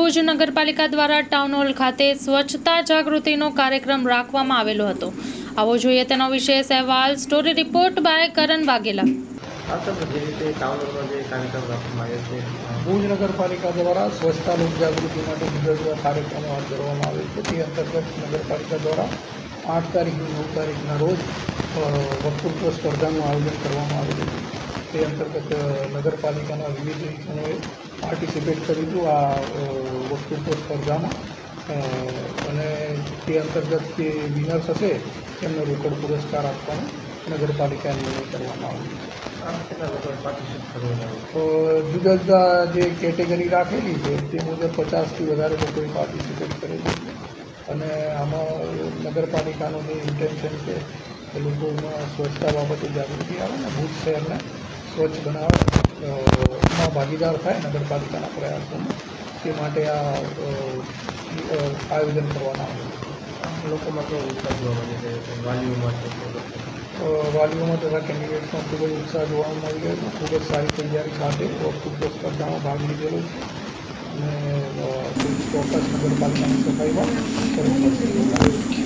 ભુજ નગરપાલિકા દ્વારા town hall ખાતે સ્વચ્છતા જાગૃતિનો કાર્યક્રમ રાખવામાં આવેલો હતો। આવો જોઈએ તેનો વિશેષ અહેવાલ। Story report by Karan Vaghela. Bhuj નગરપાલિકા દ્વારા સ્વચ્છતા લોક જાગૃતિ માટે જુદા કાર્યક્રમો હાથ ધરવામાં આવે છે। તે અંતર્ગત નગરપાલિકા દ્વારા 8 તારીખ અને 9 તારીખના રોજ વક્તૃત્વ સ્પર્ધાનું આયોજન કરવામાં આવેલું છે। તે અંતર્ગત નગરપાલિકાના વિવિધ જનોએ પાર્ટિસિપેટ કર્યું આ વક્તૃત્વ સ્પર્ધામાં અને તે અંતર્ગત જે વિનર્સ હશે તેમને રોકડ પુરસ્કાર આપવાનો નગરપાલિકા નિર્ણય કરવામાં આવ્યો। જુદા જુદા જે કેટેગરી રાખેલી છે તે મુજબ 50થી વધારે લોકોએ પાર્ટિસિપેટ કરેલું છે અને આમાં નગરપાલિકાનો જે ઇન્ટેન્શન છે એ લોકોમાં સ્વચ્છતા બાબતે જાગૃતિ આવે ને ભુજ શહેરને સ્વચ્છ બનાવે એમાં ભાગીદાર થાય નગરપાલિકાના પ્રયાસોમાં તે માટે આ આયોજન કરવામાં આવ્યું છે। લોકોમાં કેવો ઉત્સાહ જોવા મળે છે? વાલીઓમાં તથા કેન્ડિડેટ્સમાં ખૂબ જ ઉત્સાહ જોવા મળી રહ્યો છે। ખૂબ જ સારી તૈયારી સાથે વક્તૃત્વ સ્પર્ધામાં ભાગ લીધેલો છે અને ચોક્કસ નગરપાલિકાની સફાઈમાં શરૂ કરશે।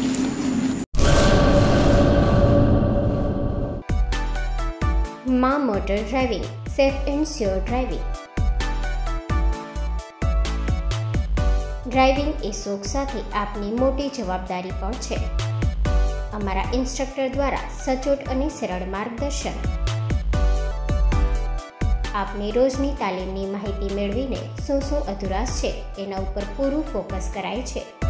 માં motor driving, safe and sure driving. Driving એ શોખ સાથે આપની મોટી જવાબદારી પણ છે। અમારા ઇન્સ્ટ્રક્ટર દ્વારા સચોટ અને સરળ માર્ગદર્શન આપની રોજની તાલીમની માહિતી મેળવીને શું અધુરાશ છે એના ઉપર પૂરું ફોકસ કરાય છે।